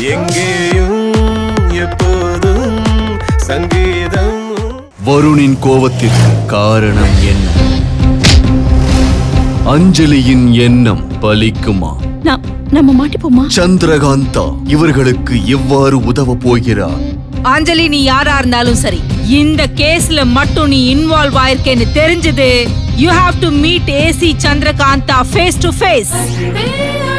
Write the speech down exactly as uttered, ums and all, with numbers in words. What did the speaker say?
எங்கேயும் எப்போதும் சங்கீதம். வருணின் கோபத்திற்கு காரணம் என்ன? அஞ்சலியின் எண்ணம் பலிக்குமா? நம்ம மாட்டிப்போமா? சந்திரகாந்தா இவர்களுக்கு எவ்வாறு உதவ போகிறார்? அஞ்சலி, நீ யாரா இருந்தாலும் சரி, இந்த கேஸ்ல மட்டும் நீ இன்வால்வ் ஆயிருக்கேன்னு தெரிஞ்சது, you have to meet AC Chandrakanta face to face.